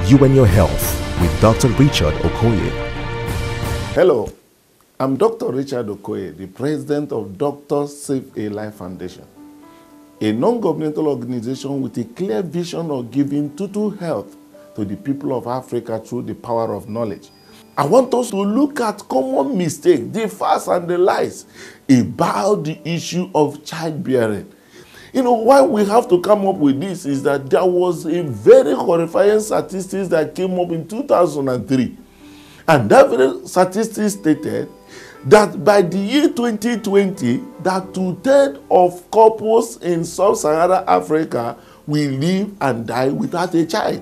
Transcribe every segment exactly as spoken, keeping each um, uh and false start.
You and Your Health with Doctor Richard Okoye. Hello, I'm Doctor Richard Okoye, the president of Doctors Save a Life Foundation, a non-governmental organization with a clear vision of giving total health to the people of Africa through the power of knowledge. I want us to look at common mistakes, the facts and the lies about the issue of childbearing. You know, why we have to come up with this is that there was a very horrifying statistics that came up in two thousand three. And that very statistic stated that by the year twenty twenty, that two-thirds of couples in sub-Saharan Africa will live and die without a child.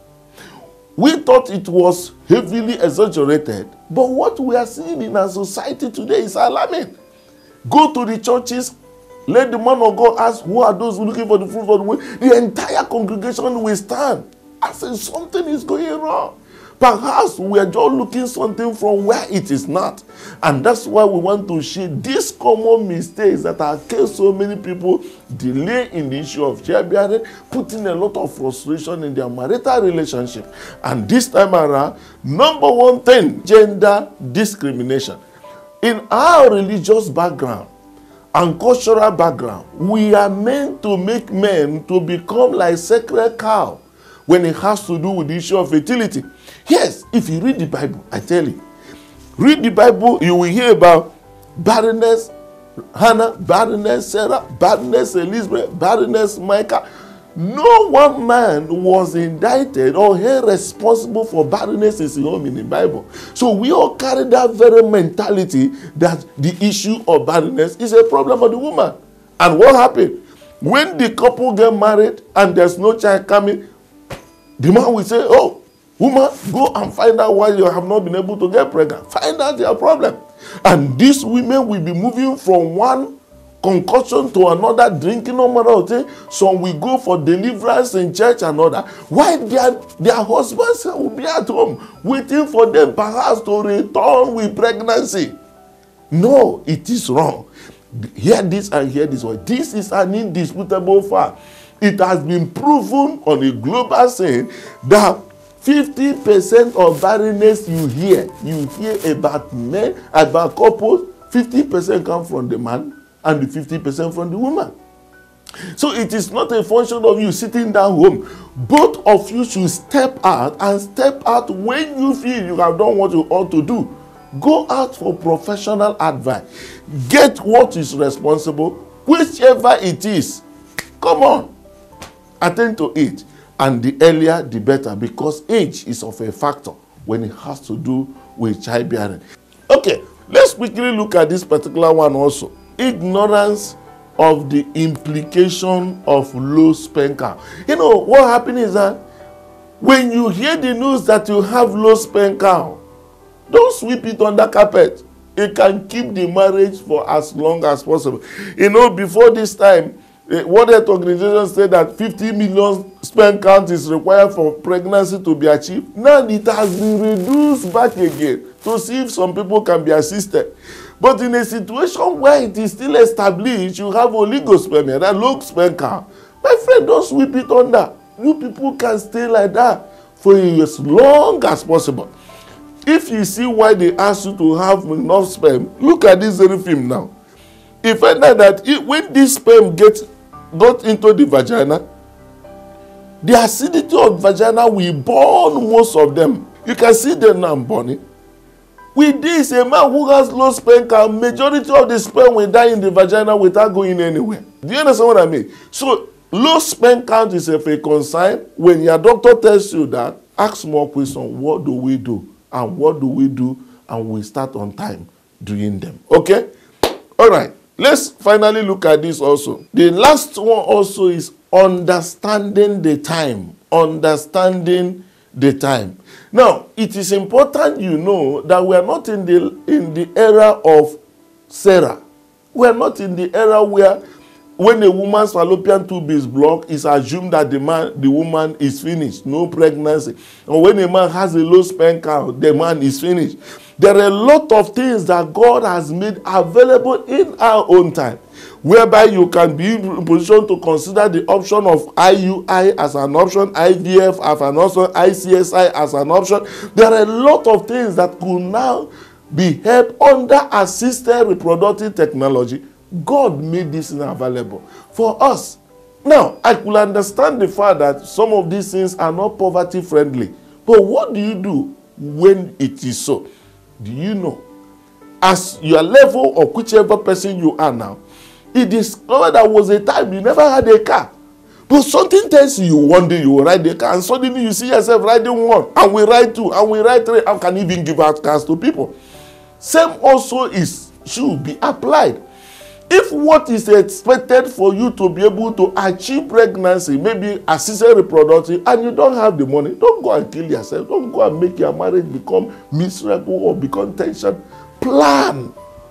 We thought it was heavily exaggerated, but what we are seeing in our society today is alarming. Go to the churches, let the man of God ask, who are those looking for the fruit of the womb? The entire congregation will stand. I said, something is going wrong. Perhaps we are just looking something from where it is not. And that's why we want to share these common mistakes that are causing so many people delay in the issue of childbearing, putting a lot of frustration in their marital relationship. And this time around, number one thing, gender discrimination. In our religious background and cultural background, we are meant to make men to become like sacred cow when it has to do with the issue of fertility. Yes, if you read the Bible, I tell you, read the Bible, you will hear about barrenness, Hannah, barrenness, Sarah, barrenness, Elizabeth, barrenness, Micah. No one man was indicted or held responsible for barrenness in his home in the Bible. So we all carry that very mentality that the issue of barrenness is a problem of the woman. And what happened? When the couple get married and there's no child coming, the man will say, oh, woman, go and find out why you have not been able to get pregnant. Find out your problem. And these women will be moving from one concoction to another, drinking no matter what. Some will go for deliverance in church and other. Why their, their husbands will be at home waiting for them perhaps to return with pregnancy. No, it is wrong. Hear this and hear this one. This is an indisputable fact. It has been proven on a global scene that fifty percent of barrenness you hear, you hear about men, about couples, fifty percent come from the man and the fifty percent from the woman. So it is not a function of you sitting down home. Both of you should step out and step out when you feel you have done what you ought to do. Go out for professional advice. Get what is responsible, whichever it is. Come on. Attend to it, and the earlier the better, because age is of a factor when it has to do with childbearing. Okay, let's quickly look at this particular one also. Ignorance of the implication of low sperm count. You know what happened is that when you hear the news that you have low sperm count, don't sweep it under carpet. It can keep the marriage for as long as possible. You know, before this time, World Health Organization said that fifty million sperm count is required for pregnancy to be achieved. Now it has been reduced back again to see if some people can be assisted. But in a situation where it is still established, you have oligospermia, that low sperm count. My friend, don't sweep it under. You people can stay like that for as long as possible. If you see why they ask you to have enough sperm, look at this very film now. If I know that it, when this sperm gets got into the vagina, the acidity of vagina will burn most of them. You can see them now burning. With this, a man who has low sperm count, majority of the sperm will die in the vagina without going anywhere. Do you understand what I mean? So, low sperm count is of a concern. When your doctor tells you that, ask more questions. What do we do? And what do we do? And we start on time doing them. Okay? All right. Let's finally look at this also. The last one also is understanding the time. Understanding the time. Now, it is important you know that we are not in the, in the era of Sarah. We are not in the era where when a woman's fallopian tube is blocked, it's assumed that the man, the woman is finished, no pregnancy. Or when a man has a low sperm count, the man is finished. There are a lot of things that God has made available in our own time, whereby you can be in position to consider the option of I U I as an option, I V F as an option, I C S I as an option. There are a lot of things that could now be helped under assisted reproductive technology. God made this available for us. Now, I could understand the fact that some of these things are not poverty friendly. But what do you do when it is so? Do you know? As your level of whichever person you are now, it discovered there was a time you never had a car. But something tells you one day you will ride a car, and suddenly you see yourself riding one, and we ride two, and we ride three, and can even give out cars to people. Same also is should be applied. If what is expected for you to be able to achieve pregnancy, maybe assisted reproductive, and you don't have the money, don't go and kill yourself. Don't go and make your marriage become miserable or become tension. Plan.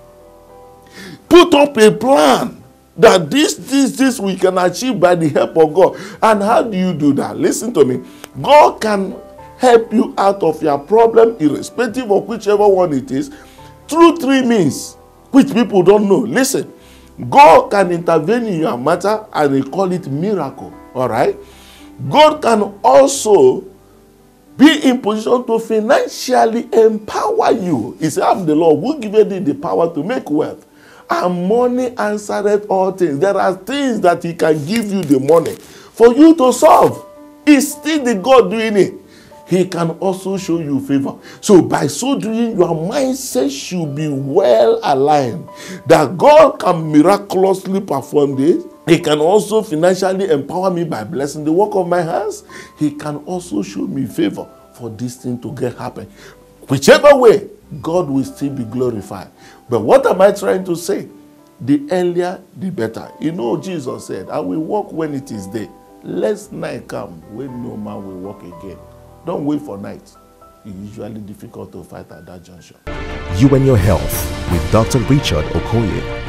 Put up a plan that this, this, this we can achieve by the help of God. And how do you do that? Listen to me. God can help you out of your problem, irrespective of whichever one it is, through three means, which people don't know. Listen. God can intervene in your matter, and they call it miracle. All right? God can also be in position to financially empower you. He said, I'm the Lord who giveth thee the power to make wealth. And money answereth all things. There are things that he can give you the money for you to solve. It's still the God doing it. He can also show you favor. So by so doing, your mindset should be well aligned, that God can miraculously perform this. He can also financially empower me by blessing the work of my hands. He can also show me favor for this thing to get happen. Whichever way, God will still be glorified. But what am I trying to say? The earlier, the better. You know, Jesus said, I will walk when it is day. Lest night come when no man will walk again. Don't wait for night. It's usually difficult to fight at that juncture. You and Your Health with Doctor Richard Okoye.